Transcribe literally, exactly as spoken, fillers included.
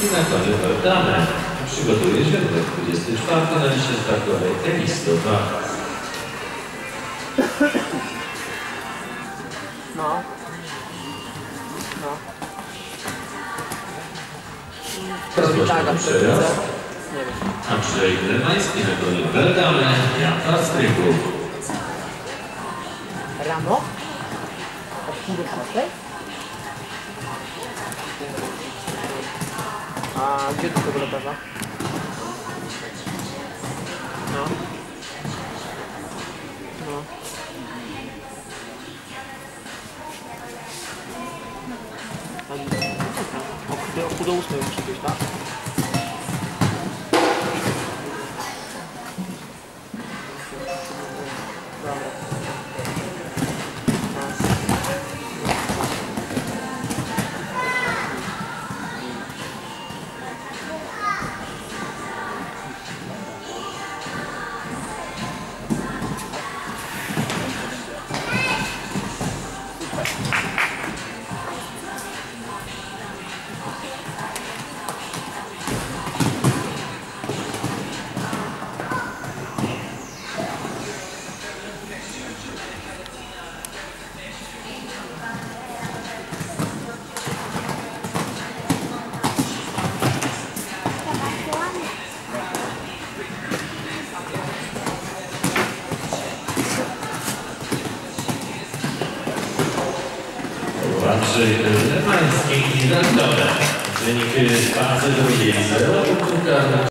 I na koniec Waldane przygotuje się numer dwudziesty czwarty na liście startowej Tenis sto dwa. No. No. Rozpoczynamy przeraz. Nie wiem. Andrzej Lemański wykonuje Waldane, Jan Stryków. Rano? Od pół do czwartej? A gdzie do tego lekarza? No. No. O pół do ósmej musi być, tak? Dobra. Andrzej Lemański i Waldane. Wynik fazy drugiej zero.